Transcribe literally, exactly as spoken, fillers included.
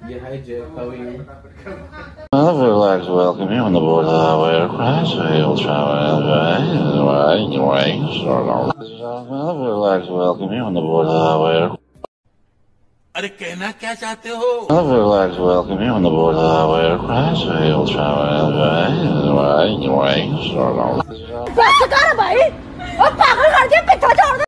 Yeah, hi Jeff, how are you? I'd like to welcome you on the board of the highway aircraft, so you'll travel anyway, anyway, sort of. I'd like to welcome you on the board of the highway aircraft. अरे कहना क्या चाहते हो? I'd like to welcome you on the board of the highway aircraft, so you'll travel anyway, anyway, sort of.